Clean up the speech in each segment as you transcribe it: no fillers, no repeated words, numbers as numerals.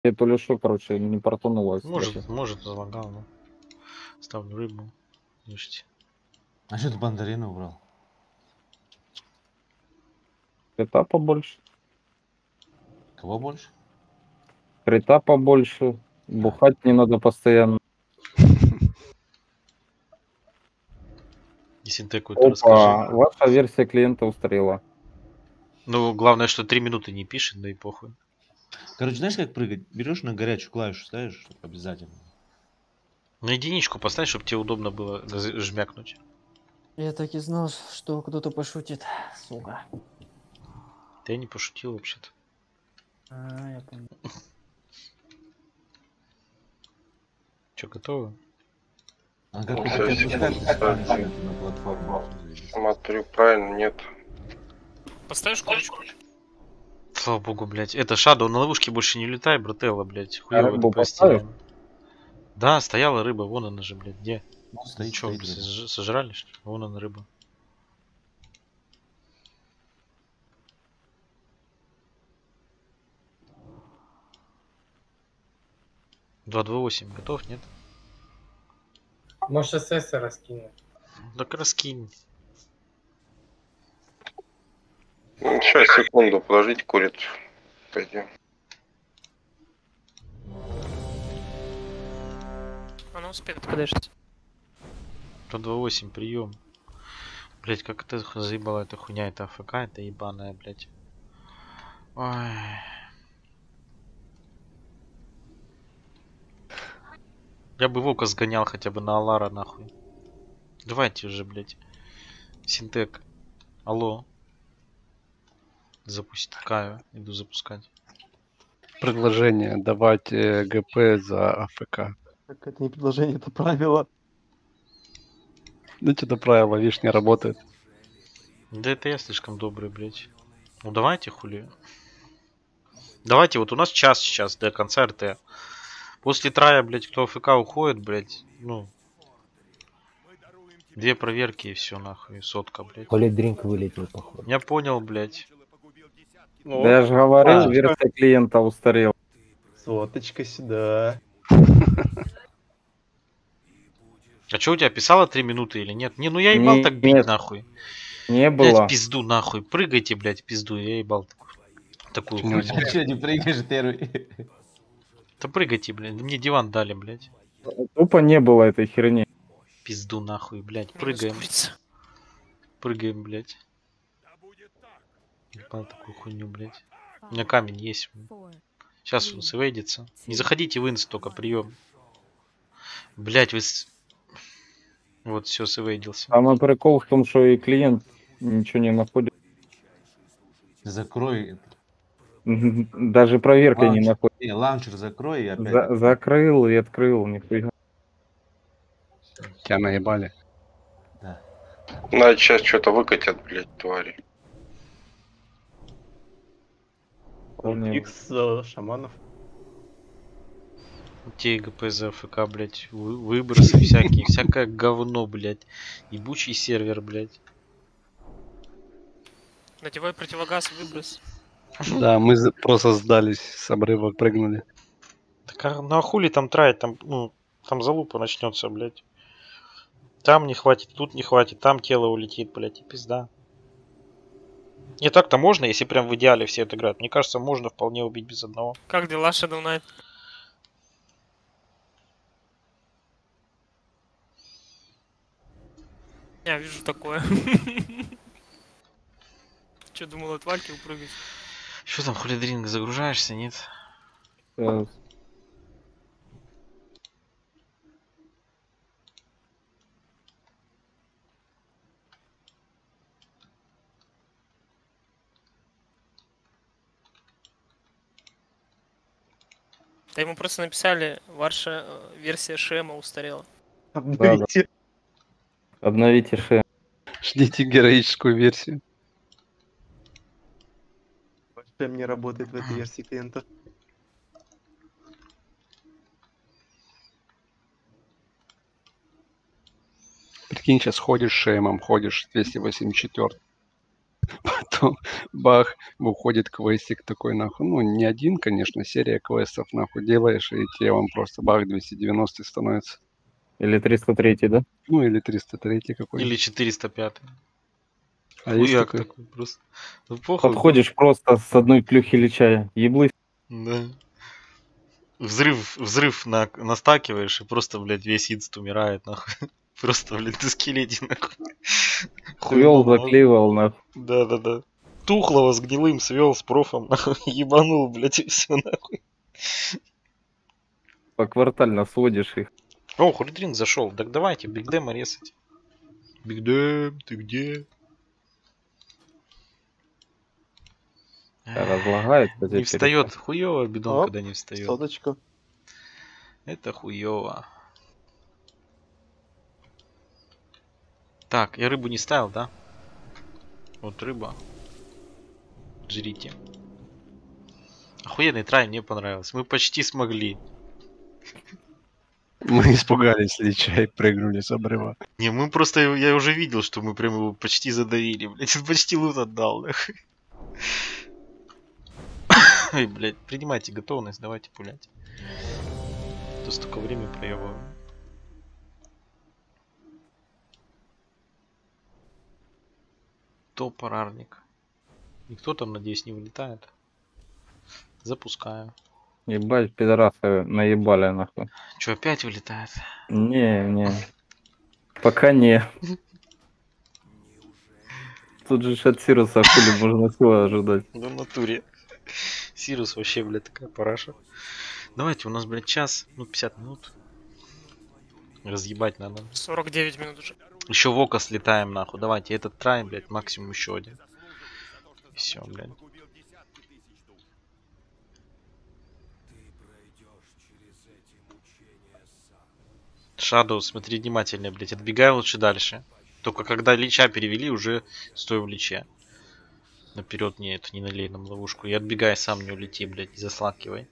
Я то ли что, короче, не портанулось. Может залагал, но ставлю рыбу. Ешьте. А что ты мандарины убрал? Крита побольше. Кого больше? Крита побольше. Бухать не надо постоянно. И синтеку это расскажи. Ваша версия клиента устарела. Ну, главное, что 3 минуты не пишет, да и похуй. Короче, знаешь, как прыгать? Берешь на горячую клавишу, ставишь обязательно. На единичку поставь, чтобы тебе удобно было жмякнуть. Я так и знал, что кто-то пошутит, сука. Да я не пошутил вообще-то. Я понял. Че, готовы? А как это отпускать на платформу? Смотрю, правильно, нет. Поставишь курочку? Слава богу, блядь. Это Shadow, на ловушке больше не летай, брателла, блядь. Хуёво рыбу это постелено. поставишь? Да, стояла рыба, вон она же, блядь, где? Ну, стоит, Чё, стоит рядом. сожрали, что ли? Вон она рыба. Два 228, готов, нет? Может, СС раскинуть. Так раскинь. Сейчас, секунду, положите курицу. Пойдем. Она успеет, подожди. 228, прием. Блять, как это заебала эта хуйня, это АФК, это ебаная, блять. Ой. Я бы Вока сгонял хотя бы на Алара, нахуй. Давайте уже, блять. Синтек. Алло. Запускаю. Иду запускать. Предложение давать ГП за АФК. Так это не предложение, это правило. Ну что-то правило, видишь, не работает. Да это я слишком добрый, блять. Ну давайте, хули. Давайте, вот у нас час сейчас до конца РТ. После трая, блять, кто АФК уходит, блять, ну... 2 проверки и все, нахуй, сотка, блять. Полидринк вылетел, походу. Я понял, блять. Да я же говорил, версия клиента устарела. Соточка сюда. А что у тебя писало 3 минуты или нет? Не, ну я ебал так бить, Нет. нахуй. Не Блять, было. пизду, нахуй. Прыгайте, блять, пизду. Я ебал такую Ну, хуйню. Что, не прыгаешь первый? Да прыгайте, блядь. Мне диван дали, блядь. Тупо не было этой херни. Пизду нахуй, блядь. Минус Прыгаем. курица. Прыгаем, блядь. Ебал такую хуйню, блядь. У меня камень есть. Сейчас он свейдится. Не заходите в инс, только прием. Блядь, вы... Вот, все, свейдился. Самый прикол в том, что и клиент ничего не находит. Закрой. Даже проверкой не находит. Не, лаунчер закрой и опять. Закрыл и открыл, нифига. Тебя наебали. Да. Надо сейчас что-то выкатят, блядь, твари. Икс шаманов. Те ГП за АФК, блядь. Выбросы всякие. Всякое говно, блядь. Ебучий сервер, блядь. Надевай противогаз, выброс. Да, мы просто сдались, с обрыва прыгнули. Так а на хули там траить, там, ну, там залупа начнется, блядь. Там не хватит, тут не хватит, там тело улетит, блядь, и пизда. Не так-то можно, если прям в идеале все это играют. Мне кажется, можно вполне убить без одного. Как дела, Shadow Knight? Я вижу такое. Че, думал от Вальки упрыгать? Что там, хулидринг, загружаешься, нет? Да ему просто написали, ваша версия Шема устарела. Обновите. Обновите шею. Ждите героическую версию. Шем не работает в этой версии клиента. Прикинь, сейчас ходишь шемом, ходишь 284. Потом потом бах, выходит квестик такой, нахуй. Ну, не один, конечно, серия квестов, нахуй, делаешь, и тебе он просто бах 290 становится. Или 303, да? Ну, или 303 какой. Или 405. А есть Хуяк такой? такой просто. Ну похуй. Подходишь просто с одной плюхи личая. Еблы. Да. Взрыв настакиваешь, и просто, блядь, весь инст умирает, нахуй. Просто, блядь, ты скелете, нахуй. Свел, заклеивал, нахуй. Да. Тухлого с гнилым свел с профом, нахуй. Ебанул, блядь, и все, нахуй. Поквартально сводишь их. О, Хулидрин зашел. Так давайте, Биг Дэма резать. Биг Дэм, ты где? Разлагается. Не встает. Хуёво бидон, Оп, когда не встает. Соточку. Это хуёво. Так, я рыбу не ставил, да? Вот рыба. Жрите. Охуенный трай, мне понравился. Мы почти смогли. Мы испугались лича и прыгнули с обрыва. Не, мы просто... Я уже видел, что мы прям его почти задавили, блядь. Он почти лут отдал, нахуй. Ой, блядь, принимайте готовность, давайте пулять. То столько времени проебываю. Топорарник. Никто там, надеюсь, не вылетает. Запускаю. Ебать, пидорасы наебали, нахуй. Че, опять вылетает? Не. Пока не. Тут же от Сируса хули можно всего ожидать. Ну, в натуре. Сирус вообще, блядь, такая параша. Давайте, у нас, блядь, час, ну, 50 минут. Разъебать надо. 49 минут уже. Еще в око слетаем, нахуй. Давайте, этот трай, блядь, максимум еще один. Все, блядь. Shadow, смотри внимательнее, блядь. Отбегай лучше дальше. Только когда лича перевели, уже стой в личе. Наперед не налей нам ловушку. И отбегай, сам не улети, блядь, не заслакивай.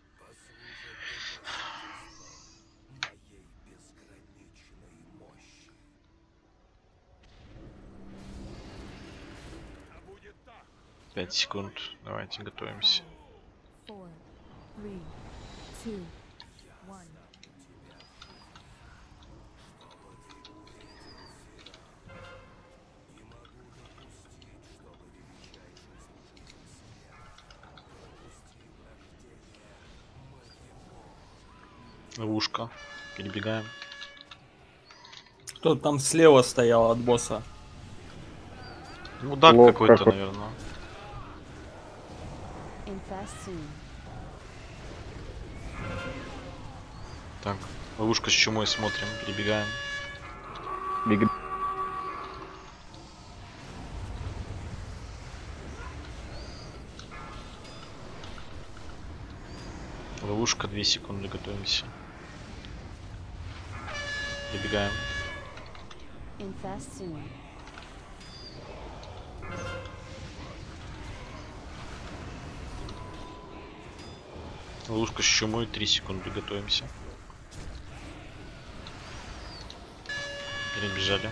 Пять секунд. Давайте готовимся. 4, 3, 2, 1. Ловушка. Перебегаем. Кто там слева стоял от босса? Мудак Лох какой-то, какой. наверное. Infest soon. Так, ловушка с чумой смотрим, перебегаем. Биг- Ловушка, 2 секунды, готовимся. Перебегаем. Infest soon. Ловушка с чумой, 3 секунды, готовимся. Перебежали.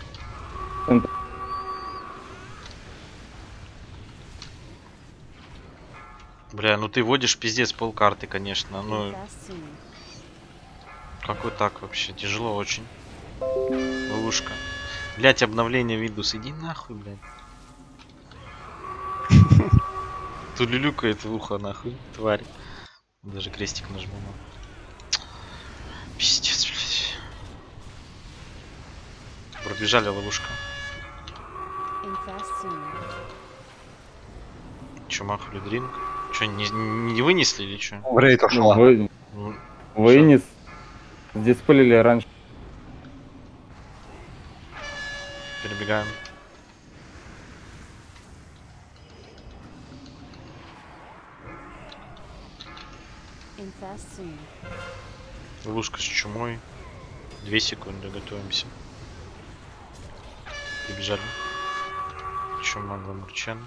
Бля, ну ты водишь пиздец полкарты, конечно. Ну, Infest soon. как вот так вообще? Тяжело очень. Ловушка. Блять, обновление Windows. Иди нахуй, блядь. Тут люлюкает в ухо, нахуй, тварь. Даже крестик нажму. Пиздец, блядь. Пробежали ловушка. Infest soon. Чума, Хулидринг. Че, не вынесли или что? В рейд ушла. Вынес. Сдисплеили раньше. Перебегаем. Infest soon. Ловушка с чумой. 2 секунды, готовимся. Перебежали. Чума, Гламурчен.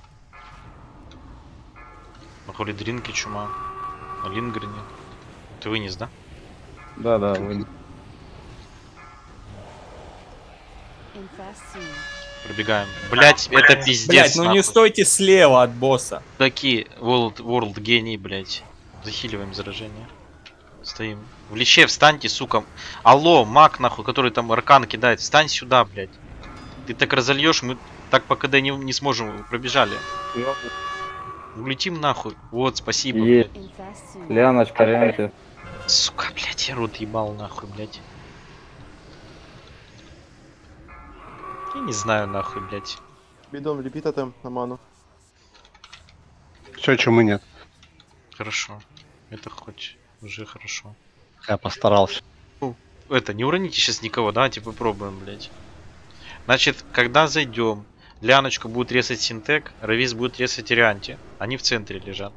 На Хулидринке чума. На Лингрене. Ты вынес, да? Да, вынес. Infest soon. Пробегаем. Блять, это пиздец. Блять, ну не нахуй. стойте слева от босса. Такие World гений, блять. Захиливаем заражение. Стоим. В лече встаньте, сука. Алло, маг, нахуй, который там аркан кидает. Встань сюда, блять. Ты так разольешь, мы так по КД не сможем. Пробежали. Улетим нахуй. Вот, спасибо, Есть. блядь. Infest soon. Ляночка, Рянки. Сука, блять, я рот ебал нахуй, блять. Я не знаю нахуй, блять. Бидон влепи тотем на ману. Все, чему нет. Хорошо. Это хоть уже хорошо. Я постарался. Это, не уроните сейчас никого, давайте попробуем, блять. Значит, когда зайдем, Ляночку будет резать Синтек, Равис будет резать Ирианти. Они в центре лежат.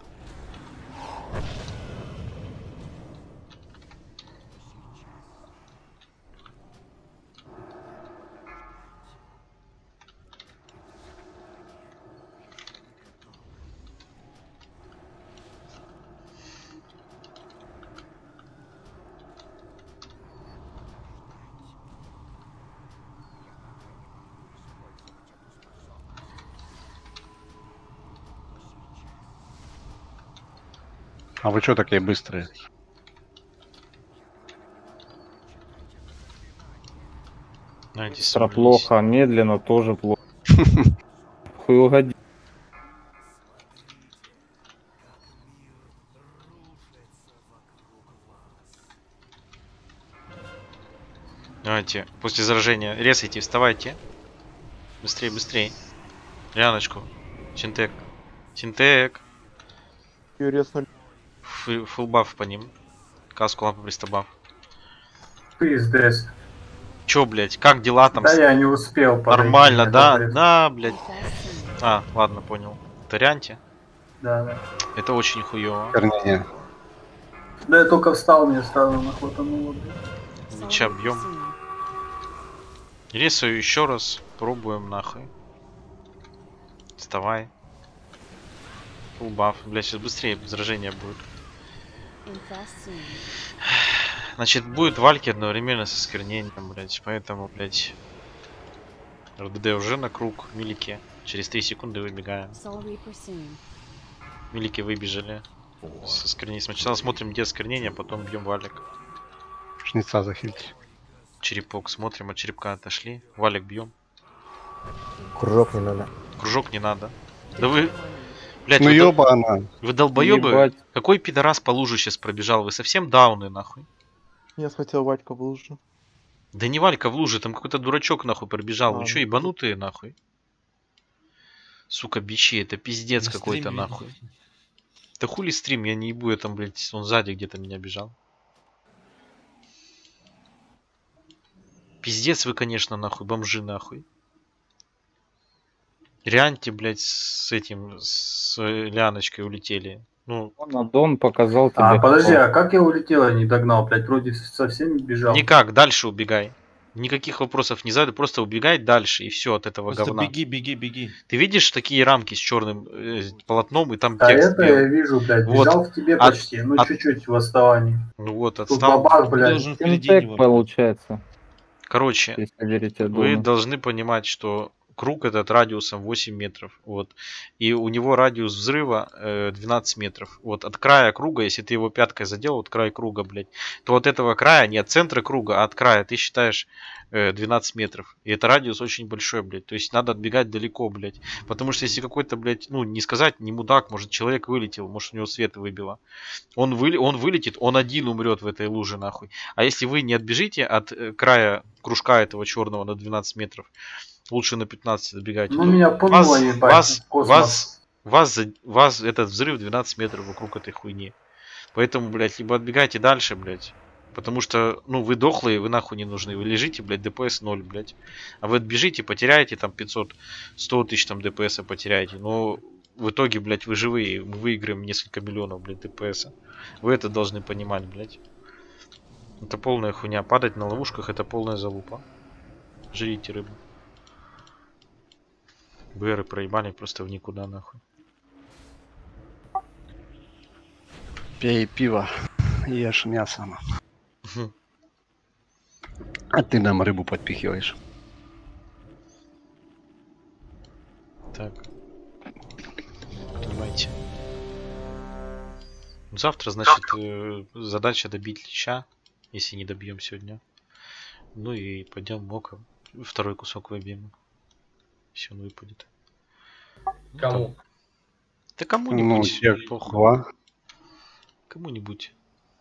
А вы что такие быстрые? Знаете, Быстро собрались. плохо, медленно тоже плохо. Хуй угоди. Давайте, после заражения резайте, вставайте. Быстрее, быстрее. Ляночку. Синтек. Синтек. Резнули. Фулл баф по ним. Каску лампа пристабаф. Пиздец. Чё, блять, как дела там? Да я не успел. подойти, Нормально, мне да? говорят. Да, блять. Infest soon. А, ладно, понял. Тарианти? Да, да. Это очень хуёво. Вернее, Да я только встал, мне стало нахватануло. Меча Celebrate бьем. soon. Рисую еще раз. Пробуем нахуй. Вставай. Фулл баф. Бля, сейчас быстрее заражение будет. Infest soon. Значит, будет вальки одновременно со сквернением, блять. Поэтому, блять. РДД уже на круг. Милики. Через 3 секунды выбегаем. Soul Reaper soon. Милики выбежали. Со сквернением. Сначала смотрим, где сквернение, потом бьем валик. жнеца захильте. Черепок смотрим, от черепка отошли. Валик бьем. Кружок не надо. Кружок не надо. Да вы... Блять, Ну вы, ёба она. вы долбоёбы? Ебать. Какой пидорас по лужу сейчас пробежал? Вы совсем дауны, нахуй? Я схватил Вадька в лужу. Да не Валька в луже, там какой-то дурачок, нахуй, пробежал. Вы А, чё, ну, ебанутые, нахуй? Сука, бичи, это пиздец На какой-то, стриме нахуй. видел. Да хули стрим, я не ебу, я там, блядь, он сзади где-то меня бежал. Пиздец вы, конечно, нахуй, бомжи, нахуй. Рианти, блядь, с этим, с Ляночкой улетели. Ну, Дон показал тебе. А, подожди, какого. а как я улетел, я не догнал, блядь, вроде со всеми бежал. никак, дальше убегай. Никаких вопросов не задаю, просто убегай дальше, и все от этого Просто говна. беги, беги, беги. Ты видишь такие рамки с черным полотном, и там А текст это я белый? вижу, блядь, Вот. бежал в тебе От- почти, ну от- чуть-чуть в отставании. Ну вот, Тут отстал. бабах, Ты блядь. должен впереди Финтек него. получается, Короче, если верите вы Дону. должны понимать, что круг этот радиусом 8 метров. Вот. И у него радиус взрыва 12 метров. Вот от края круга, если ты его пяткой задел, вот край круга, блядь, то от этого края, не от центра круга, а от края, ты считаешь 12 метров. И это радиус очень большой, блядь. То есть надо отбегать далеко, блядь. Потому что если какой-то, блядь, ну не сказать, не мудак, может человек вылетел, может у него свет выбило. Он вылетит, он один умрет в этой луже, нахуй. А если вы не отбежите от края кружка этого черного на 12 метров, лучше на 15 добегайте. Ну меня пнуло, ебать, космос. Вас этот взрыв 12 метров вокруг этой хуйни. Поэтому, блядь, либо отбегайте дальше, блядь. Потому что, ну, вы дохлые, вы нахуй не нужны. Вы лежите, блядь, ДПС 0, блядь. А вы отбежите, потеряете там 500, 100 тысяч там ДПС потеряете. Но в итоге, блядь, вы живые. Мы выиграем несколько миллионов, блядь, ДПС. Вы это должны понимать, блядь. Это полная хуйня. Падать на ловушках — это полная залупа. Жрите рыбу. БРы проебали просто в никуда, нахуй. Пей пиво, ешь мясо. А ты нам рыбу подпихиваешь. Так. Понимаете. Завтра, значит, задача добить Лича, если не добьем сегодня. Ну и пойдем Мока. Второй кусок выбьем. Все, он выпадет. Кому? Да кому-нибудь. Ну, тех два. Кому-нибудь.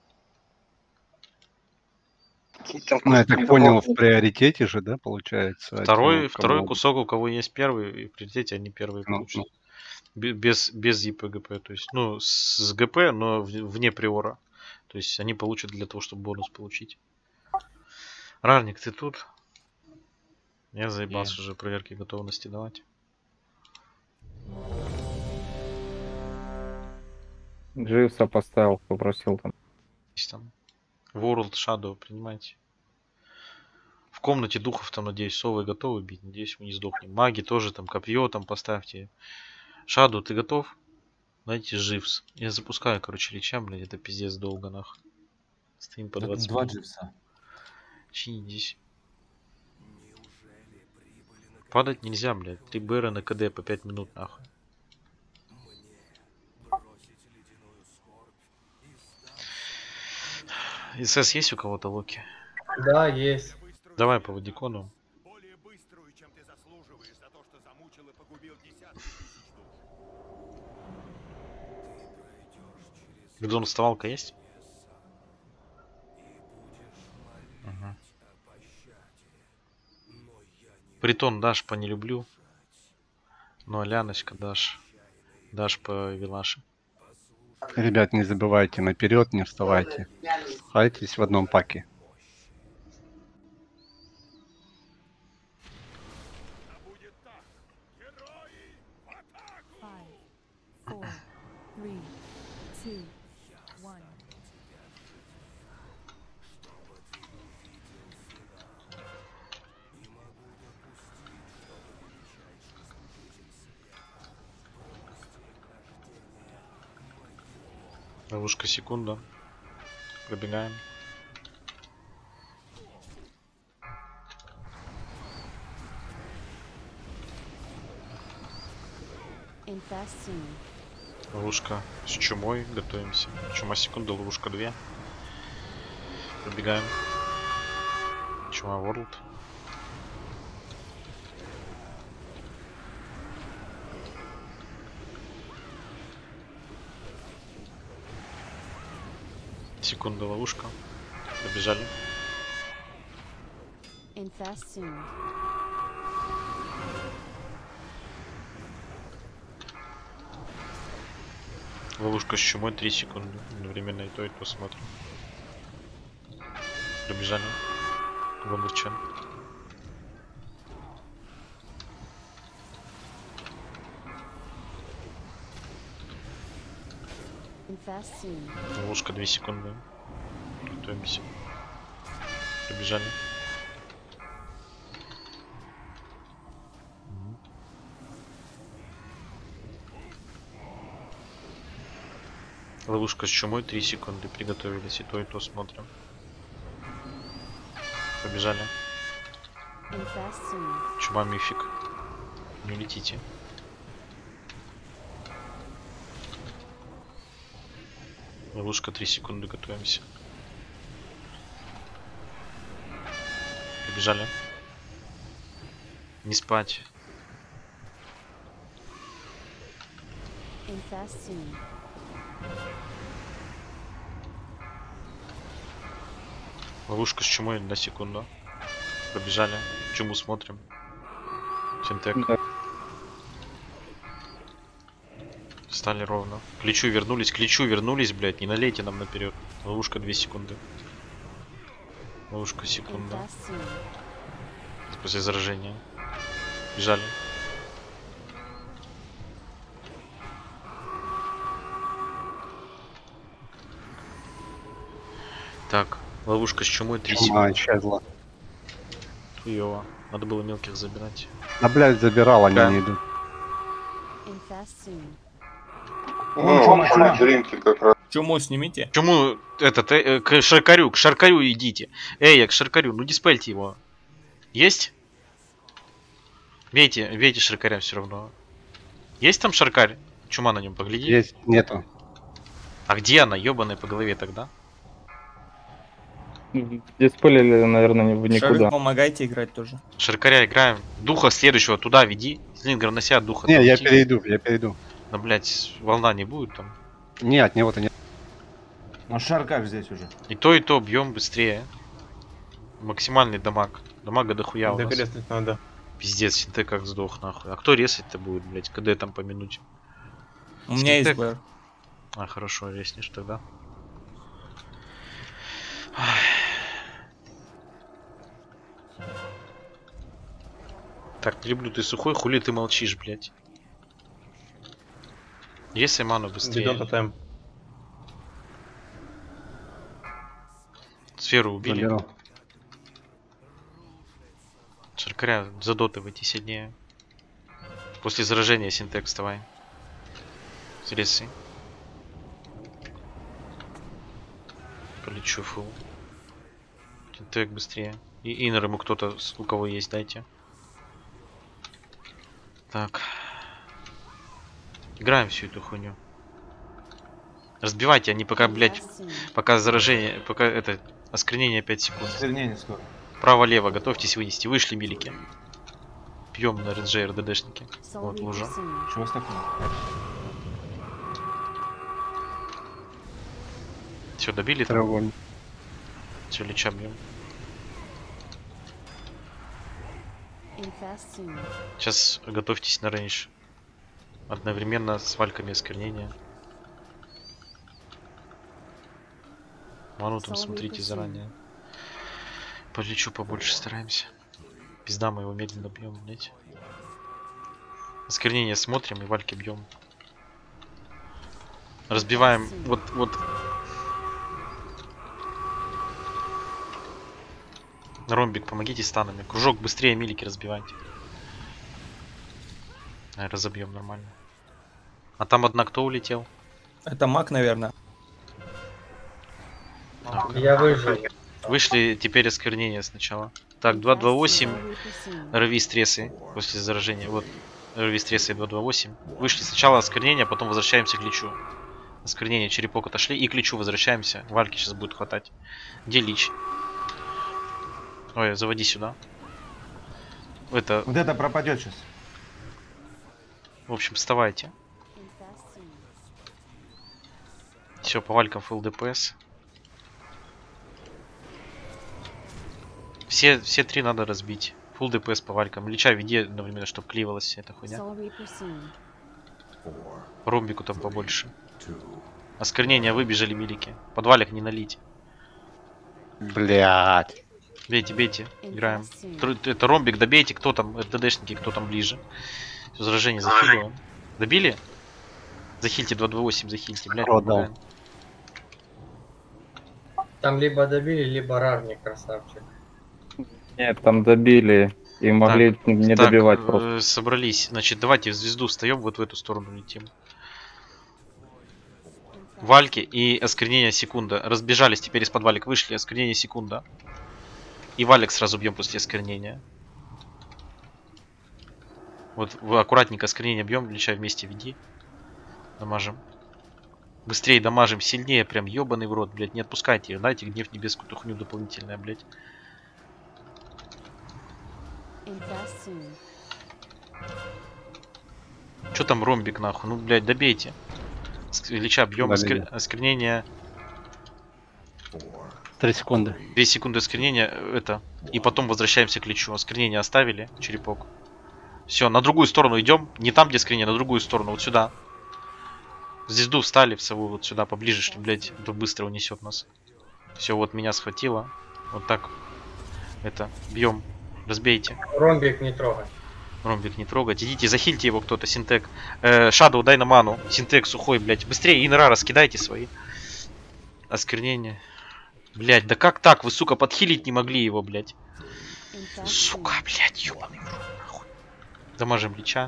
Ну, я так понял, в приоритете же, да, получается? Второй кусок, у кого есть первый, и в приоритете они первые получат. Без ЕПГП, то есть, ну, с ГП, но вне приора. То есть они получат для того, чтобы бонус получить. Рарник, ты тут? Я заебался уже проверки готовности давать. Дживса поставил, попросил там. Есть там. World Shadow, принимайте. В комнате духов там, надеюсь, совы готовы бить. Надеюсь, мы не сдохнем. Маги тоже там, копье там поставьте. Shadow, ты готов? Дайте Дживс. Я запускаю, короче, Лича, блядь, это пиздец долго, нахуй. Стоим по 20 Два минут. Дживса. Чинитесь. Падать нельзя, блядь. 3 БР на КД по 5 минут, нахуй. СС есть у кого-то, Локи? Да, есть. Давай по Вадикону. Гдон вставалка есть? Ага. Притон дашь по не люблю. Ну а Ляночка дашь. Дашь по Вилаше. Ребят, не забывайте, наперед не вставайте. Хайтесь в одном паке. Ловушка секунда. Пробегаем. Ловушка с чумой. Готовимся. Чума секунда, ловушка 2. Пробегаем. Чума World. Секунда, ловушка. Побежали. Ловушка с чумой 3 секунды. Одновременно и то смотрим. Пробежали. Вандерчен. Ловушка 2 секунды. Готовимся. Побежали. Ловушка с чумой 3 секунды. Приготовились. И то смотрим. Побежали. Чума мифик. Не летите. Ловушка 3 секунды, готовимся. Побежали. Не спать. Ловушка с чумой на секунду. Побежали. Чуму смотрим. Финтек. Стали ровно. К личу вернулись, блядь. Не налейте нам наперед. Ловушка 2 секунды. Ловушка секунда. После заражения. Бежали. Так, ловушка с чумой 3 секунды. Исчезла. Хуёво. Надо было мелких забирать. Да, блядь, забирал, они не идут. Чуму снимите. Чуму, к Шаркарю идите. Эй, к Шаркарю, ну диспельте его. Есть? Бейте Шаркаря все равно. Есть там шаркарь? Чума на нем, погляди. Есть, нету. А где она, ебаная по голове тогда? Диспелили, наверное, в никуда. Шарик, помогайте играть тоже. Шаркаря играем. Духа следующего туда веди. Слингер на себя духа. Не, там я веди. перейду. Да, блядь, волна не будет там. Нет, не вот и нет. Но шаркаш здесь уже. И то бьем быстрее. Максимальный дамаг. Дамага дохуя у нас. Докреслить надо. Пиздец, синтек как сдох нахуй. А кто резать-то будет, блядь? КД там по минуте. У меня есть Синтек. БР. А, хорошо, резнешь тогда. Так, не люблю, ты сухой, хули ты молчишь, блядь. Если ману быстрее. Бидон тотем. Сферу убили. Заберу. Шаркаря задотывайте сильнее. После заражения синтек вставай. Сресы. Полечу фул. Синтек быстрее. И иннер ему кто-то, у кого есть, дайте. Так. Играем всю эту хуйню. Разбивайте, они пока, блядь, пока заражение, пока это, осквернение 5 секунд. Осквернение скоро. Право-лево, готовьтесь вынести. Вышли, милики. Пьем на РДЖ, РДДшники. Вот лужа. Чего с таким? Все, добили? Треугольник. Все, леча бьем. Сейчас готовьтесь на рейндж. Одновременно с вальками осквернения. Ману там смотрите заранее. Полечу побольше стараемся. Пизда, мы его медленно бьем, блять. Осквернение смотрим и вальки бьем. Разбиваем. Вот. Ромбик, помогите станами. Кружок быстрее милики разбивайте. Разобьем нормально. А там одна кто улетел? Это маг, наверное. Я выжил. Вышли теперь осквернение сначала. Так, 228. РВ стрессы после заражения. Вот. РВ стрессы 228. Вышли сначала осквернение, потом возвращаемся к личу. Осквернение, черепок отошли и к личу возвращаемся. Вальки сейчас будет хватать. Где лич? Ой, заводи сюда. Это... Вот это пропадет сейчас. В общем, вставайте. Все, по валькам фулл ДПС. Все три надо разбить. Фулл ДПС по валькам. Лича веди одновременно, чтобы кливалась вся эта хуйня. Ромбику там побольше. Осквернение, выбежали милики. Подвалик не налить. Блять. Бейте, играем. Это ромбик, добейте, кто там, РДДшники, кто там ближе. Все, заражение захилило. Добили? Захильте 228, захильте, блядь. Продал. Там либо добили, либо равник, красавчик. Нет, там добили и могли Так, не добивать просто. Собрались. Значит, давайте в звезду встаем, вот в эту сторону летим. Вальки и осквернение секунда. Разбежались теперь из-под валик, вышли, осквернение секунда. И валик сразу бьем после осквернения. Вот аккуратненько осквернение бьем, леча вместе веди. Дамажим. Быстрее дамажим, сильнее, прям ебаный в рот, блядь. Не отпускайте ее, дайте гнев небесную тухню дополнительная, блядь. Чё там ромбик нахуй? Ну, блядь, добейте. Леча бьем, осквернение. 3 секунды. 2 секунды осквернения, это. И потом возвращаемся к лечу. Осквернение оставили, черепок. Все, на другую сторону идем. Не там, где осквернение, на другую сторону, вот сюда. В звезду встали в сову, вот сюда, поближе, что, блядь, то быстро унесет нас. Все, вот меня схватило. Вот так. Это, бьем. Разбейте. Ромбик не трогай. Ромбик не трогать. Идите, захильте его кто-то, синтек. Шадоу, дай на ману. Синтек сухой, блядь. Быстрее, инера раскидайте свои. Осквернение. Блядь, да как так? Вы, сука, подхилить не могли его, блядь. Сука, блядь, ёбаный в рот, нахуй. Дамажим лича.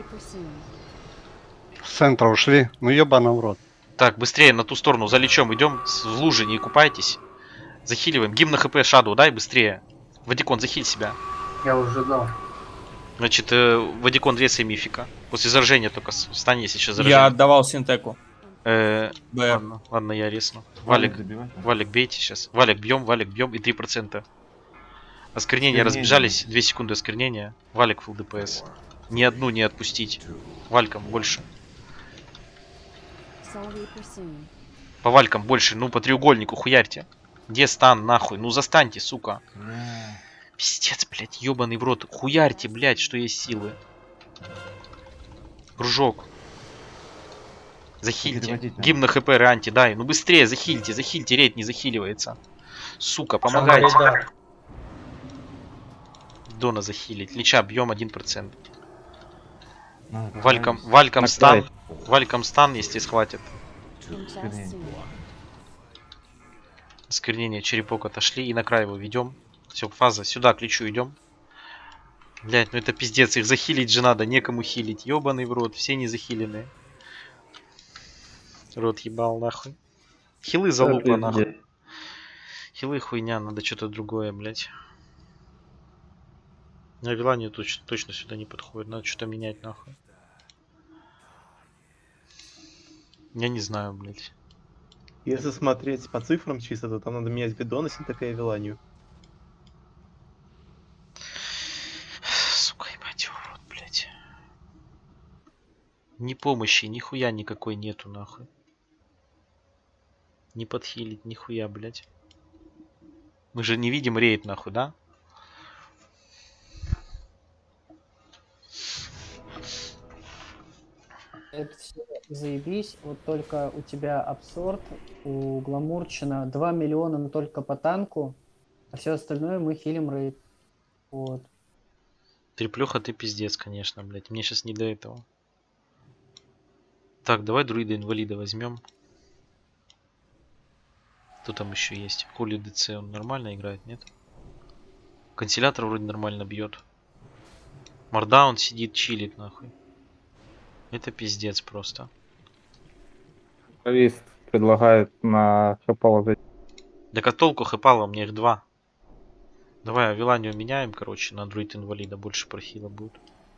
С центра ушли. Ну ебаный в рот. Так, быстрее на ту сторону, за личом идем. В луже не купайтесь. Захиливаем. Гимн на хп Шадоу, дай быстрее. Вадикон, захиль себя. Я уже дал. Значит, Вадикон ресай мифика. После заражения только встань, если сейчас Я заражение. отдавал синтеку. Ладно, я ресну. Валик, Валик, бейте сейчас. Валик, бьем и 3%. Осквернения разбежались, 2 секунды осквернения. Валик фулл ДПС. Ни одну не отпустить. Валькам больше. По валькам больше, ну по треугольнику хуярьте. Где стан, нахуй? Ну застаньте, сука. Пиздец, блядь, ебаный в рот. Хуярьте, блядь, что есть силы. Кружок. Захильте. Гимн на хп раньте, дай. Ну быстрее, захильте, рейд не захиливается. Сука, помогайте. Дона захилить. Лича бьем 1%. Валькам стан. Валькам стан, если схватит. Осквернение, черепок отошли и на край его ведем. Все, фаза. Сюда к личу идем. Блять, ну это пиздец. Их захилить же надо, некому хилить. Ёбаный в рот, все не захиленные. Рот ебал нахуй. Хилы залупа нахуй. Хилы хуйня, надо что-то другое, блять. На Вилане точно сюда не подходит. Надо что-то менять нахуй. Я не знаю, блять. Если смотреть по цифрам чисто, то там надо менять бидон, если такая Виланию. Сука, ебать его в рот, блять. Ни помощи, нихуя никакой нету, нахуй. Не подхилить, нихуя, блять. Мы же не видим рейд, нахуй, да? Это все заебись, вот только у тебя абсорт, у Гламурчина 2 миллиона, но только по танку, а все остальное мы хилим рейд. Вот. Треплюха, ты пиздец, конечно, блять. Мне сейчас не до этого. Так, давай друида инвалида возьмем. Кто там еще есть? Хули ДЦ, он нормально играет, нет? Канцелятор вроде нормально бьет. Мардаун сидит, чилит, нахуй. Это пиздец просто. Повист предлагает на хэпало зайти. Да как толку хэпала, у меня их 2. Давай Виланию меняем, короче, на друид инвалида. Больше прохила будет.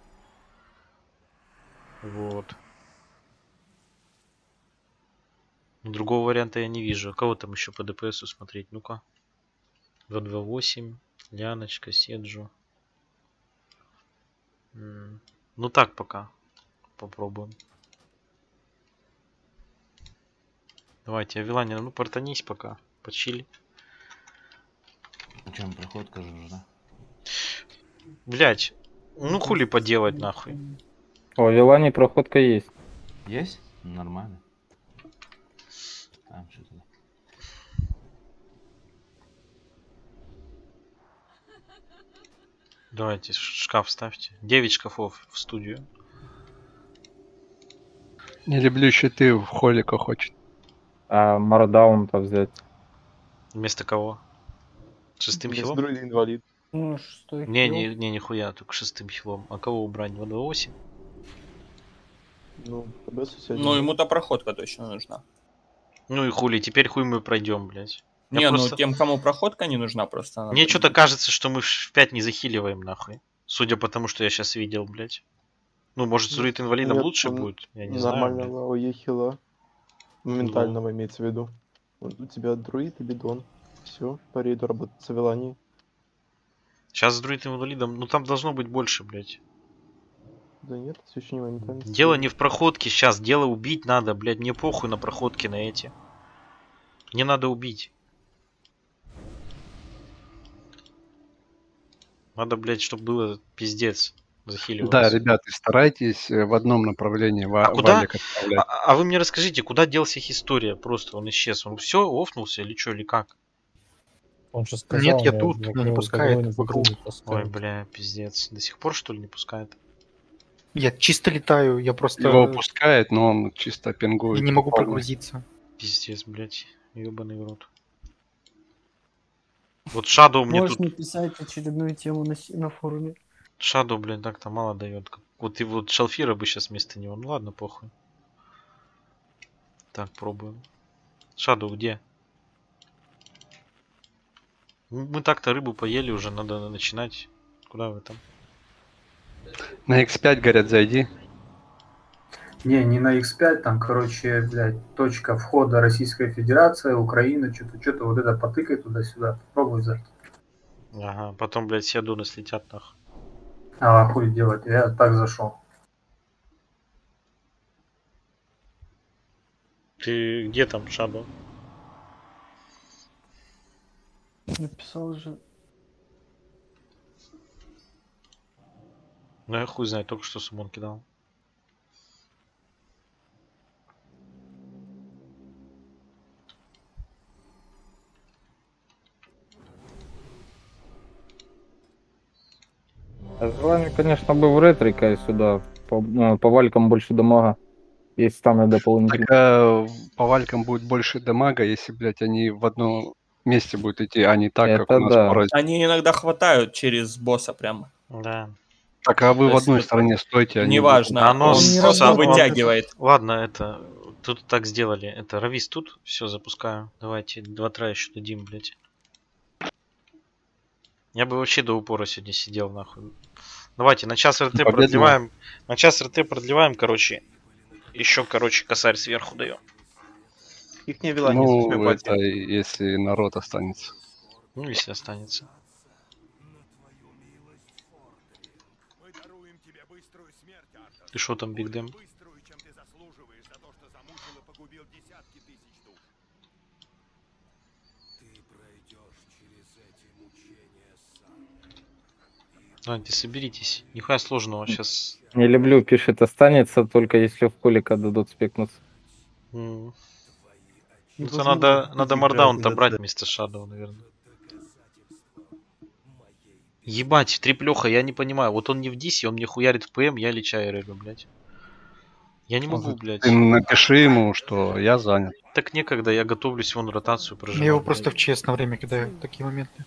Вот. Другого варианта я не вижу. А кого там еще по ДПСу смотреть? Ну-ка. 228, Ляночка, Седжу. Ну так пока. Попробуем. Давайте, Авилания, ну портанись пока. Почили. Чем проходка же нужна? Блять, ну хули поделать нахуй. О, Вилане проходка есть. Есть? Нормально. Там что-то. Давайте шкаф ставьте. 9 шкафов в студию. Не люблю щиты, в холика хочет. А Мардаун-то взять. Вместо кого? Шестым хилом? Друид инвалид. Ну, что Не, нихуя, только шестым хилом. А кого убрать? 228? Ну, ну ему-то проходка точно нужна. Ну и хули, теперь хуй мы пройдем, блять. Не, просто... ну тем, кому проходка не нужна, просто. Мне что-то кажется, что мы в 5 не захиливаем, нахуй. Судя по тому, что я сейчас видел, блять. Ну, может, с друид инвалидом лучше будет? Я не знаю. Нормального ОЕ хила. Моментального имеется в виду. Вот у тебя друид и бидон. Все, по рейду работать с Авиланией. Сейчас с друид инвалидом, ну там должно быть больше, блять. Да нет, все еще не моментально. Дело не в проходке сейчас, дело убить надо, блять. Мне похуй на проходки на эти. Мне надо убить. Надо, блять, чтобы было пиздец. Захиливаться. Да, ребята, старайтесь в одном направлении куда? А вы мне расскажите, куда делся Хистория? Просто он исчез. Он все офнулся или что, или как? Он же сказал, нет, я тут, но не пускает вокруг. Ой, бля, пиздец. До сих пор, что ли, не пускает? Я чисто летаю, я просто... Его пускает, но он чисто пингует. Я не могу прогрузиться. Пиздец, блядь. Ёбаный в рот. Вот Shadow мне Можешь тут... написать очередную тему на форуме. Shadow, блин, так-то мало дает. Вот и вот Шалфира бы сейчас вместо него. Ну ладно, похуй. Так, пробуем. Shadow где? Мы так-то рыбу поели уже, надо начинать. Куда вы там? На X5, говорят, зайди. Не на X5, там, короче, блядь, точка входа Российская Федерация, Украина, что-то вот это потыкай туда-сюда, попробуй зайти. Ага, потом, блядь, все дуны слетят нахуй. А хуй делать, я так зашел. Ты где там, Шабо? Написал уже. Ну я хуй знаю, только что сумон кидал. А желание, конечно, бы в ретрика и сюда. По валькам больше дамага. Есть станы дополнительные. Так, по валькам будет больше дамага, если, блядь, они в одном месте будут идти, а не так, как Это у нас да. скорость. Они иногда хватают через босса прямо. Да. Так, а вы То в есть одной вот стороне стойте, они неважно, Оно он с- просто оно- вытягивает. Ладно, это... Тут так сделали. Это Равис тут. Все, запускаю. Давайте 2 тра еще дадим, блядь. Я бы вообще до упора сегодня сидел, нахуй. Давайте, на час РТ Победно. продлеваем. На час РТ продлеваем, короче. Еще, короче, косарь сверху даем. Их не вела не Ну, слушай, это если народ останется. Ну, если останется. Ты что там, Биг Дэм? Давайте, соберитесь. Нихуя сложного сейчас. Не люблю, пишет, останется, только если в колика дадут спекнуться. Ну, Не это возможно, надо играть мардаун-то на брать ДЦ. вместо Шадоу, наверное. Ебать, триплёха, я не понимаю. Вот он не в дисе, он мне хуярит в ПМ, я лечаю рэбу, блядь. Я не могу, блядь. Ты напиши ему, что я занят. Так некогда, я готовлюсь вон ротацию прожимать. Я его блядь. просто в ЧС на время кидаю, такие моменты.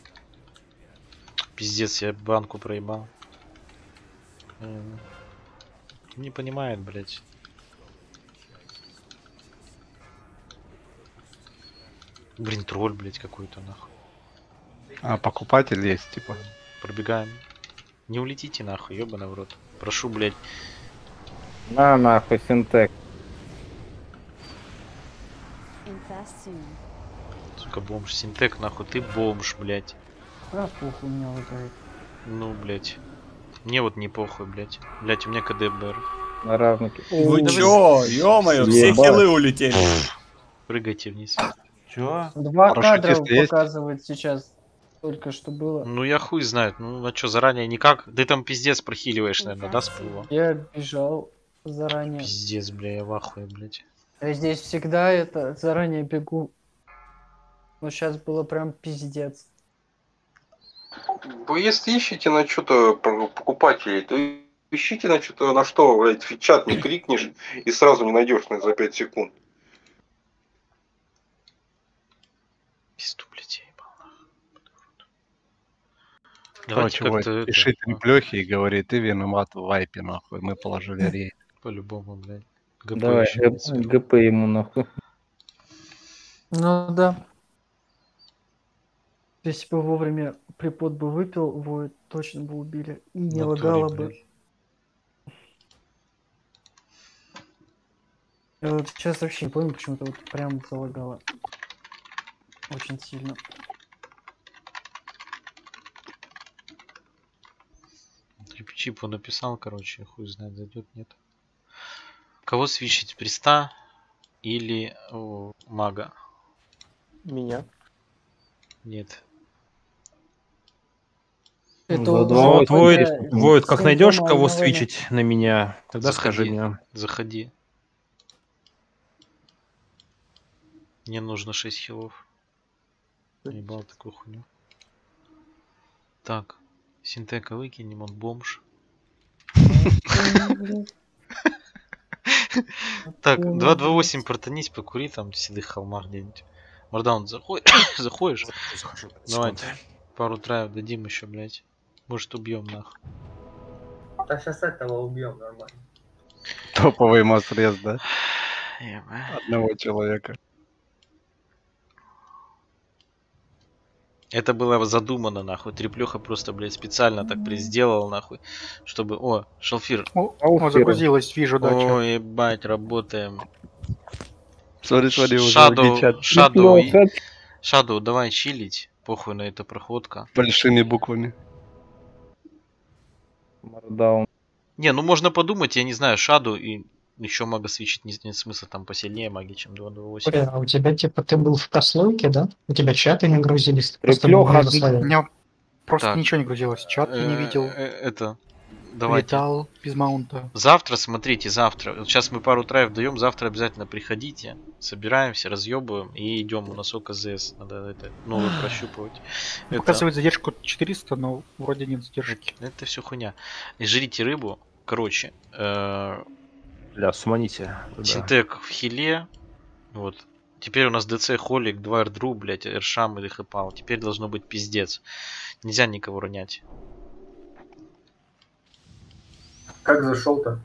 Пиздец, я банку проебал. Не понимает, блядь. Блин, тролль, блядь, какой-то, нахуй. А покупатель есть, типа. Пробегаем. Не улетите, нахуй, ёбаный в рот. Прошу, блядь. На нахуй, синтек. Infest soon. Сука, бомж. Синтек, нахуй, ты бомж, блядь. А, похуй, у меня лагает. Ну, блядь. Мне вот не похуй, блядь. Блядь, у меня КДБР. На равнике. Вы О, чё? Ё-моё, все ебать. хилы улетели. Прыгайте вниз. Чё? 2 Парашютист кадра есть? показывает сейчас. Только что было. Ну, я хуй знает. Ну, а чё, заранее никак? Ты там пиздец прохиливаешь, наверное, да, с пула? Я бежал заранее. Пиздец, бля, я в ахуе, блядь. Я здесь всегда это заранее бегу. Но сейчас было прям пиздец. Вы если ищете на что-то покупателей, то ищите на что-то, на что, блядь, в чат не крикнешь и сразу не найдешь за 5 секунд. Пизду, блядь, я ебал, нахуй. Короче, Давайте как-то это, пиши треплёхи и говори, ты виноват в вайпе, нахуй. Мы положили рейд. по-любому, блядь. ГП Давай, еще не сверху. ГП ему нахуй. Ну да. Если бы вовремя припод бы выпил, его точно бы убили. И не В натуре, лагало бы. блядь. Я вот сейчас вообще не помню, почему-то вот прям залагало. Очень сильно. Чипу написал, короче, хуй знает, зайдет, нет. Кого свищить, приста или мага? Меня. Нет. Это Вот, Войд, как всем найдешь дома кого одновременно. свичить на меня, тогда скажи мне. Заходи. Мне нужно 6 хилов. Ебал такую хуйню. Так. Синтека выкинем, он бомж. Так, 228 протонись, покури там в седых холмах где-нибудь. Мардаун, заходишь? Давайте. Пару траев дадим еще, блядь. Может убьем нахуй. Да сейчас этого убьем нормально. Топовый масс-рез, да? Ебать. Одного человека. Это было задумано, нахуй. Треплеха просто, блядь, специально так сделал, нахуй. Чтобы... О, Шалфир. О, загрузилось, вижу, да. О, ебать, работаем. Смотри, уже Shadow, чат. Shadow, давай чилить. Похуй на это проходка. Большими буквами. Мардаун. Не, ну можно подумать, я не знаю, Shadow и еще мага свечить нет смысла, там посильнее маги, чем 228. Бля, а у тебя типа ты был в прослойке, да? У тебя чаты не грузились? Ты просто Треплёха, был У на славе. меня просто Так. ничего не грузилось. Чат я не видел. Это... Давайте. Летал без маунта. Завтра, смотрите, завтра. Вот сейчас мы пару траев даем, завтра обязательно приходите. Собираемся, разъебываем и идем. У нас ОКЗС. Надо это новый прощупывать. Это- Показывает задержку 400, но вроде нет задержки. Это все хуйня. И жрите рыбу. Короче, Бля, суманите. Синтек в хиле. Вот. Теперь у нас ДЦ, Холик, 2 Эрдру, блять, Эршам или Хэпал. Теперь должно быть пиздец. Нельзя никого ронять. Как зашел-то?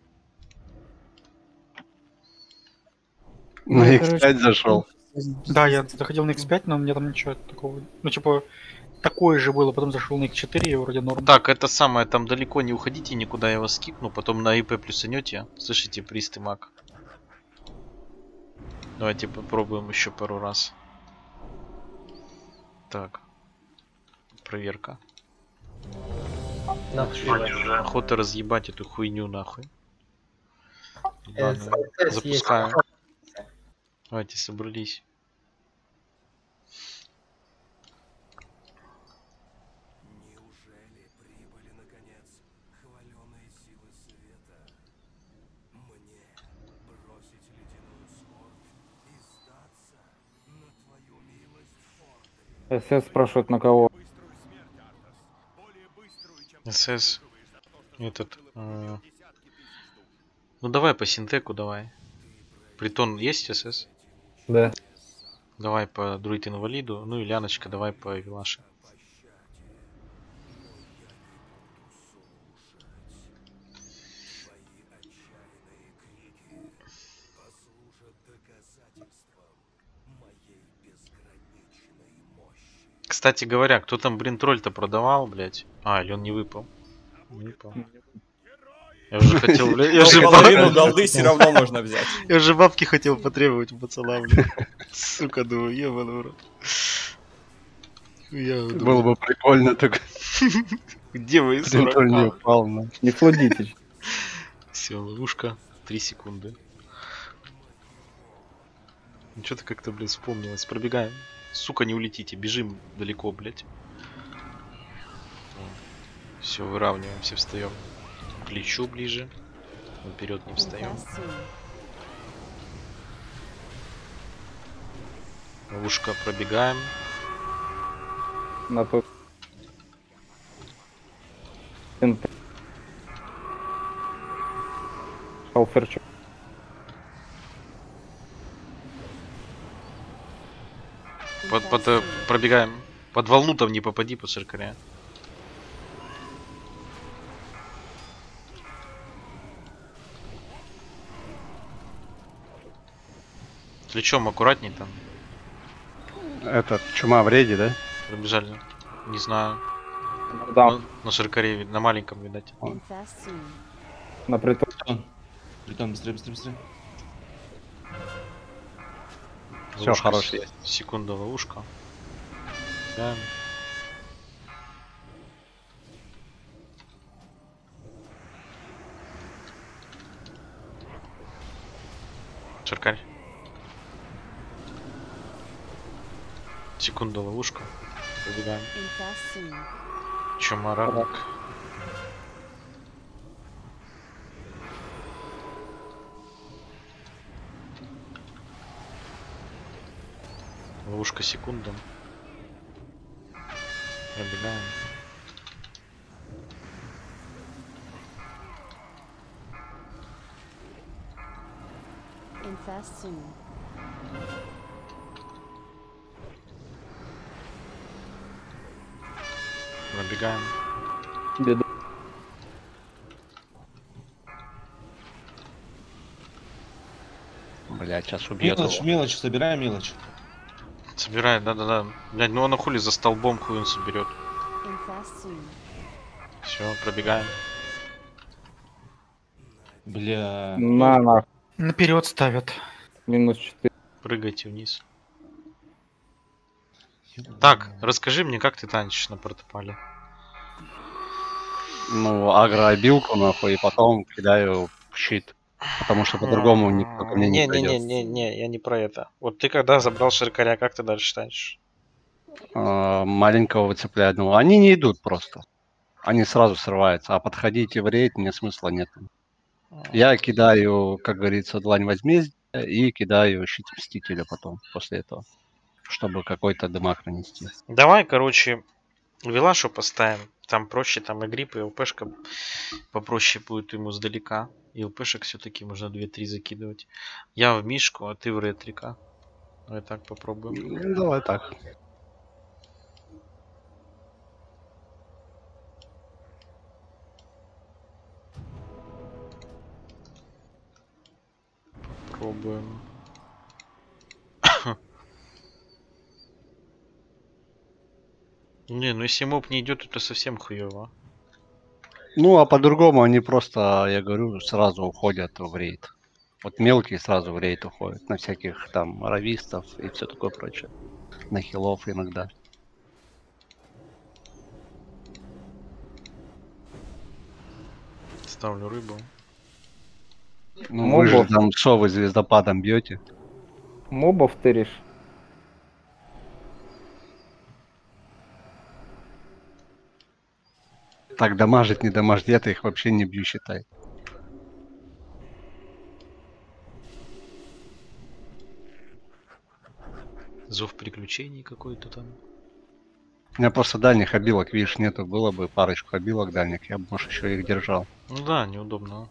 На X5 зашел. Да, я заходил на X5, но у меня там ничего такого. Ну, типа, такое же было, потом зашел на X4, и вроде норм. Так, это самое, там далеко не уходите никуда, я вас скипну, потом на ИП плюсанете. Слышите, прист и маг. Давайте попробуем еще пару раз. Так. Проверка. Охота разъебать эту хуйню нахуй. Ладно, запускаем. Давайте, собрались. СС спрашивает на кого. СС. Этот. Ну давай по синтеку давай. Притон есть СС? Да. Давай по друид инвалиду. Ну и Ляночка, давай по Вилаше. Кстати говоря, кто там бринтроль-то продавал, блять? А, или он не выпал? Не выпал. Я уже хотел, блядь, я же половину голды все равно можно взять. Я же бабки хотел потребовать у пацана, блядь. Сука, думаю, ебаный в рот. Было бы прикольно так. Где вы, Бринтроль не упал, но... Не флодите. Все, ловушка. 3 секунды. Ну что-то как-то, блядь, вспомнилось. Пробегаем. Сука, не улетите. Бежим далеко, блядь. Все, выравниваемся, встаем. К плечу ближе. Вперед не встаем. Ловушка, пробегаем. На тот. Шалферчик. Пробегаем. Под волну там не попади, по циркаря. Плечом аккуратней там. Этот, чума в рейде, да? Пробежали. Не знаю. Да. На циркаре, на маленьком, видать. На притон. Притон, быстрее, быстрее, быстрее. Все, хороший есть. Секунда, ловушка. Да. Циркарь. Секунда, ловушка. Пробегаем. Чумарак. Ловушка, секунда. Пробегаем. Пробегаем. Беда. Блять, сейчас убьет. Мелочь, мелочь, собираем мелочь. Убирай, да-да-да. Блядь, ну он на хули за столбом хуй он соберет. Все, пробегаем. Бля. На. Наперед ставят. Минус 4. Прыгайте вниз. Так, расскажи мне, как ты танчишь на портопале. Ну, агрообилку, нахуй, и потом кидаю щит. Потому что по-другому никто ко мне не придет. Не, я не про это. Вот ты когда забрал ширкаря, как ты дальше танчишь? Маленького выцепляю одного. Они не идут просто. Они сразу срываются. А подходить и в рейд мне смысла нет. Я кидаю, как говорится, длань возмездия и кидаю щит мстителя потом, после этого. Чтобы какой-то дымак нанести. Давай, короче, Вилашу поставим. Там проще, там и грипп, и ЛПшка попроще будет ему сдалека. И ЛПшек все-таки можно 2-3 закидывать. Я в Мишку, а ты в Ретрика. Давай так попробуем. Ну, давай так. Пробуем. Не, ну если моб не идет, это совсем хуево. Ну, а по-другому они просто, я говорю, сразу уходят в рейд. Вот мелкие сразу в рейд уходят. На всяких там равистов и все такое прочее. На хилов иногда. Ставлю рыбу. Ну, вы же там шо вы звездопадом бьете? Мобов тыришь. Так, дамажить, не дамажить, я-то их вообще не бью, считай. Зов приключений какой-то там. У меня просто дальних обилок, видишь, нету. Было бы парочку обилок дальних, я бы, может, еще их держал. Ну да, неудобно.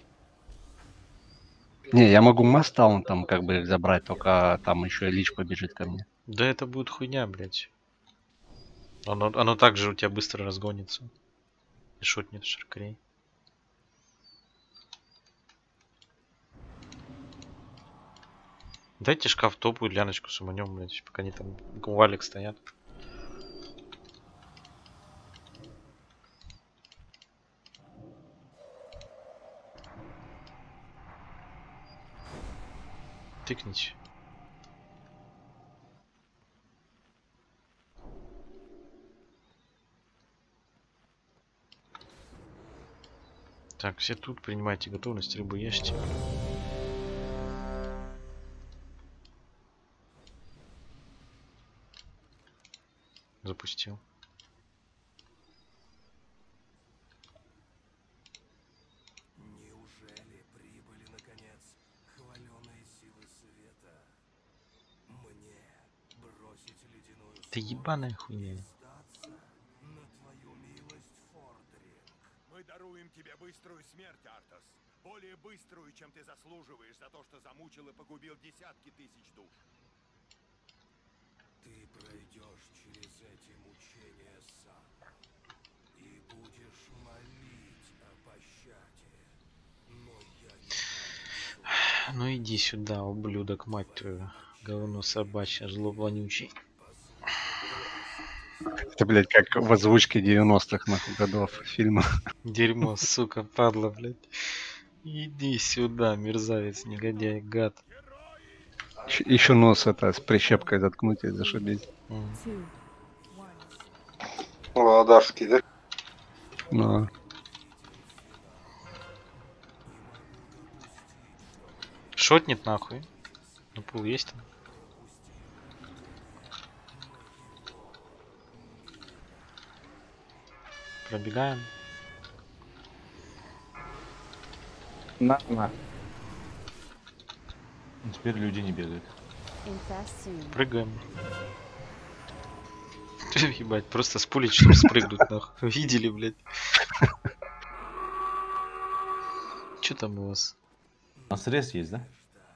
Не, я могу Мастаун там как бы их забрать, только там еще и Лич побежит ко мне. Да это будет хуйня, блядь. Оно также у тебя быстро разгонится. И шотнет шаркарей. Дайте шкаф топу и ляночку суманем, блядь, пока они там валик стоят. Тыкните. Так, все тут, принимайте готовность, рыбу ешьте. Запустил. Неужели прибыли, наконец, хваленые силы света? Мне бросить ледяную Ты ебаная хуйня. на твою милость, Фордринг. Мы даруем тебе быструю смерть, Артас. Более быструю, чем ты заслуживаешь за то, что замучил и погубил десятки тысяч душ. Ты пройдешь через эти мучения сам и будешь молить о пощаде. Но я не... Ну иди сюда, ублюдок, мать твою. Говно собачье, жлоб вонючий. Это, блядь, как в озвучке 90-х нахуй годов фильма. Дерьмо, сука, падла, блядь. Иди сюда, мерзавец, негодяй, гад. Еще нос это с прищепкой заткнуть и зашибись. Ладашки, да? Ну. Шотнет нахуй. Ну пул есть там. Пробегаем. На. Теперь люди не бегают. Прыгаем. Ебать, просто спулить, чтобы спрыгнуть нахуй. Видели, блядь? Че там у вас? У нас рез есть, да?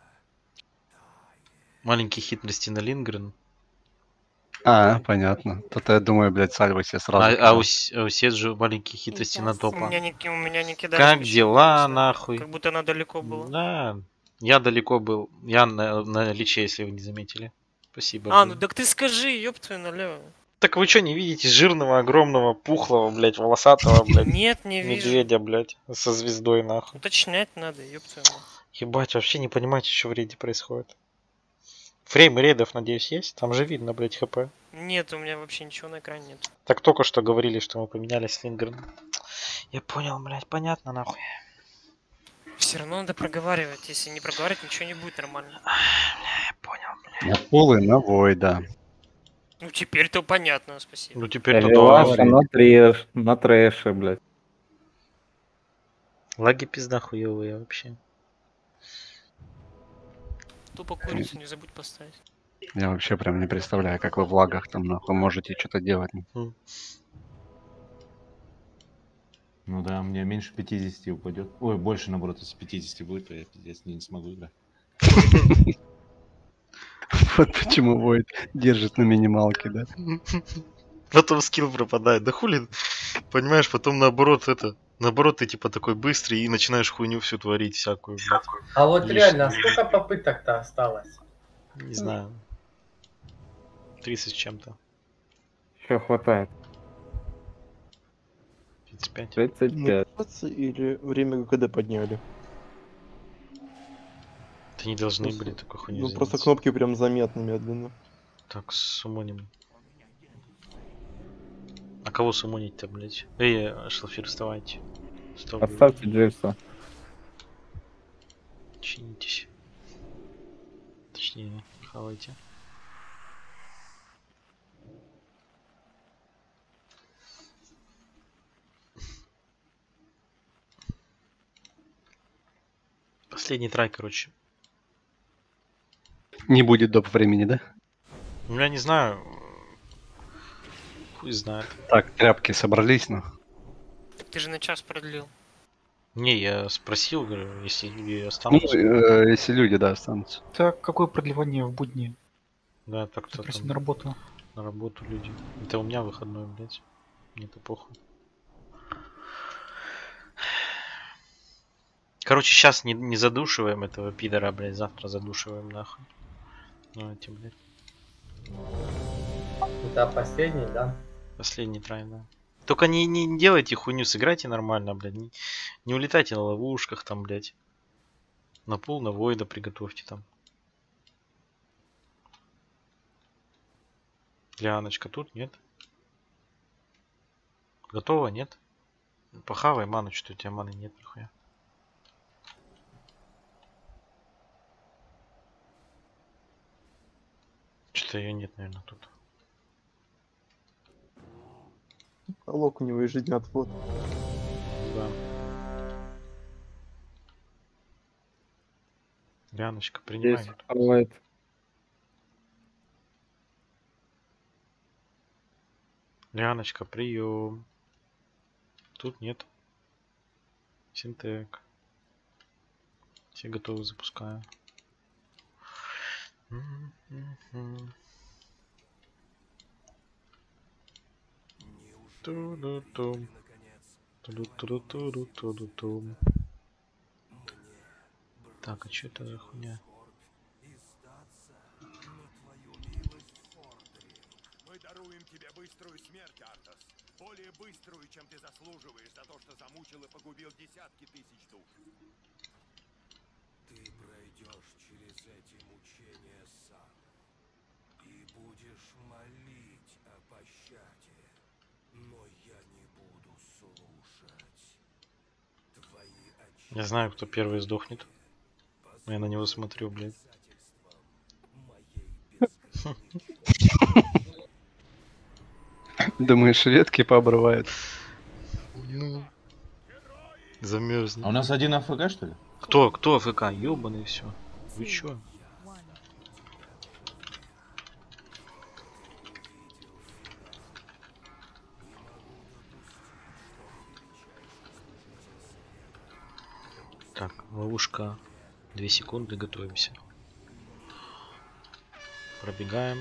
Маленькие хитрости на Лингрен. А, понятно. То-то я думаю, блядь, Сальва себе сразу. А у Сет же маленькие хитрости на У топа. меня не кидали. Как смещение, дела, всё. нахуй? Как будто она далеко была. Да. Я далеко был. Я на личе, если вы не заметили. Спасибо. А, блин. ну так ты скажи, ёб твою налево. Так вы что, не видите жирного, огромного, пухлого, блядь, волосатого, блядь? Нет, не вижу. Медведя, блядь, со звездой, нахуй. Уточнять надо, ёб твою мать. Ебать, вообще не понимаете, что в рейде происходит. Фреймы рейдов, надеюсь, есть? Там же видно, блядь, хп. Нет, у меня вообще ничего на экране нет. Так только что говорили, что мы поменялись с Лингреном. Я понял, блядь, понятно, нахуй. Все равно надо проговаривать. Если не проговаривать, ничего не будет нормально. Я понял, На пулы, на войда. Ну теперь-то понятно, спасибо. Ну теперь-то Ваша на трэше, блядь. Лаги пизда хуёвые вообще. Тупо курицу не забудь поставить. Я вообще прям не представляю, как вы в лагах там нахуй можете что-то делать. Ну да, мне меньше 50 упадет. Ой, больше наоборот, если 50 будет, то я пиздец не смогу играть. Вот почему Войд держит на минималке, да? Потом скилл пропадает. Да хули, понимаешь, потом наоборот наоборот ты типа такой быстрый и начинаешь хуйню всю творить всякую. Блядь. А вот Лишнюю. реально, а сколько попыток-то осталось? Не знаю. 30 с чем-то. Еще хватает. 35. 35. Или время ГКД подняли? Это не должны были такой хуйню Ну просто заняться. кнопки прям заметно медленно. Так, сумоним. А кого сумонить-то, блядь? Эй, Шлафир, вставайте. Стоп. Оставьте Джейса. Чинитесь. Точнее, хавайте. Последний трай, короче. Не будет доп. Времени, да? Ну, я не знаю. Хуй знает. Так, тряпки собрались, ну. Так ты же на час продлил. Не, я спросил, говорю, если люди Ну, останутся. если люди, да, останутся. Так, какое продлевание в будни? Да, так-то Просто там на работу. на работу люди. Это у меня выходной, блядь. Мне-то похуй. Короче, сейчас не задушиваем этого пидора, блядь, завтра задушиваем нахуй. Ну, эти, блядь. Это последний, да? Последний трай, да. Только не делайте хуйню, сыграйте нормально, блядь. Не улетайте на ловушках там, блядь. На пул, на войда приготовьте там. Лианочка тут, нет? Готово, нет? Похавай ману, что у тебя маны нет, нихуя. Что-то ее нет, наверное, тут. Лок у него ежедневный отвод. Да. Лианочка, принимай. Здесь хавает. Лианочка, прием. Тут нет. Синтек. Все готовы, запускаю. Ту-ду-тум. Ту-ду-ту-ду-ту-ду-ту-ду-тум. Так, а что это за хуйня? Мы даруем тебе быструю смерть, Артас. Более быструю, чем ты заслуживаешь за то, что замучил и погубил десятки тысяч душ. Ты пройдешь через эти мучения сам и будешь молить о пощаде, но я не буду слушать. Твои Я знаю, кто первый сдохнет. Я на него смотрю, блядь. Думаешь, ветки пообрывают? Ну. Замерзнет. А у нас один АФК, что ли? Кто АФК? Ёбаный все. Вы чё? Так, ловушка. 2 секунды, готовимся. Пробегаем.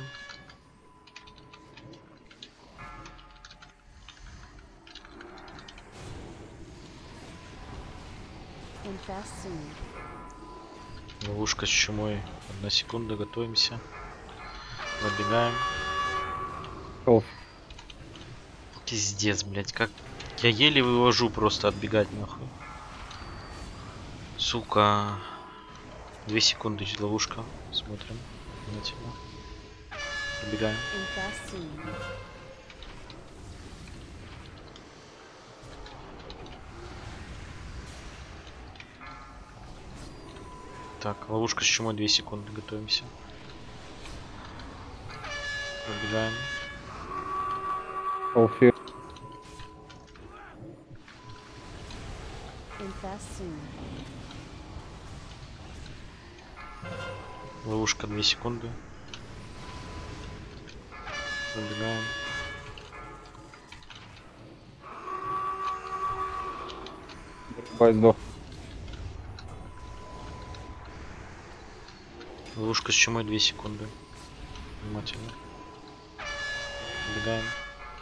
Infest soon. Ловушка с чумой. 1 секунда, готовимся. Пробегаем. Оф. Пиздец, блядь, как... Я еле вывожу просто отбегать нахуй. Сука. 2 секунды, ловушка. Смотрим. Внимательно. Пробегаем. Так, ловушка с чумой 2 секунды. Готовимся. Пробегаем. Офи. Ловушка 2 секунды. Пробегаем. Бай сдох. Ловушка с чумой 2 секунды. Внимательно. Пробегаем.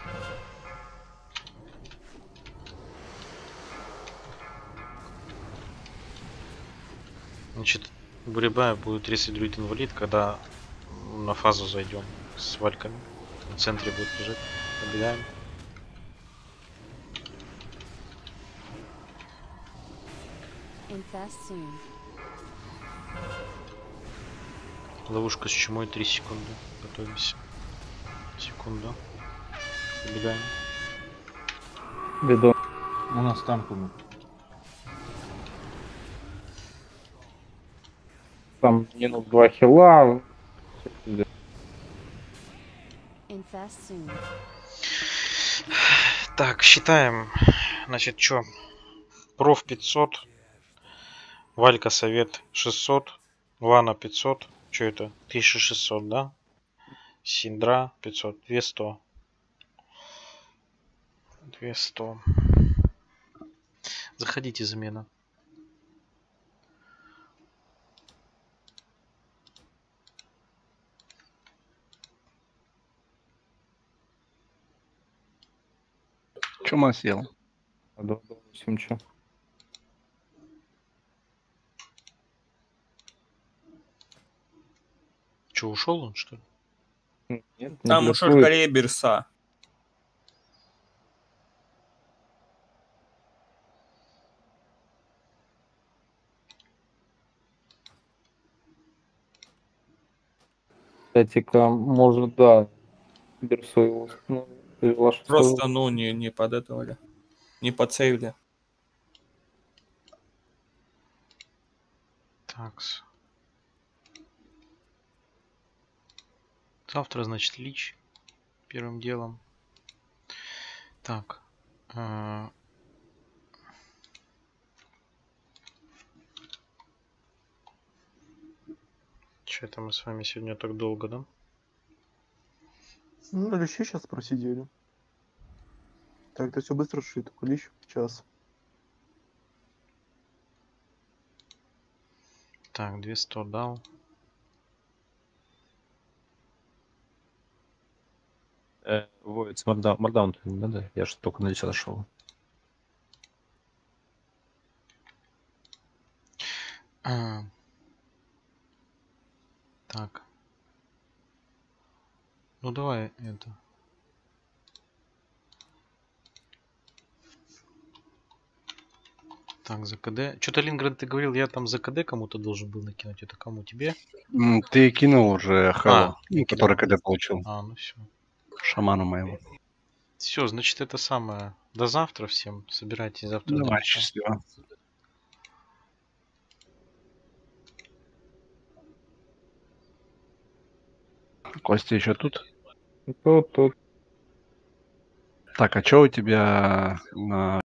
Значит, буребая будет рисовать друид инвалид, когда на фазу зайдем с вальками. В центре будет лежать. Пробегаем. Ловушка с чумой 3 секунды. Готовимся. Секунду. Пробегаем. Бедо. У нас танк умер. Там минус 2 хила. Так, считаем. Значит, что? Проф 500. Валька совет 600. Лана 500. Что это? 1600, да? Синдра 500. 200. 200. Заходите, замена. Чума сел. 2,8 чё? Че, ушел он, что ли? Нет, Там не у Шаркалея Берса. Кстати-ка, может, да. Берсу его. Ну, Просто, ну, не под этого ли. Не под сейвли. Такс. Завтра, значит, лич. Первым делом. Так. Че это мы с вами сегодня так долго, да? Ну, лещи сейчас просидели. Так-то все быстро шли, только лещ час. Так, 200 дал. Воец, маркдаун не надо? Я же только на 10 шел. Так. Ну давай это. Так, за КД. Что-то, Лингрен, ты говорил, я там за КД кому-то должен был накинуть. Это кому? Тебе? Ты кинул уже Хэлло, я который кинул. КД получил. Ну все. Шаману моему. Все, значит, это самое. До завтра всем. Собирайтесь завтра. Давай, счастливо. Костя еще тут? Тут. Так, а что у тебя на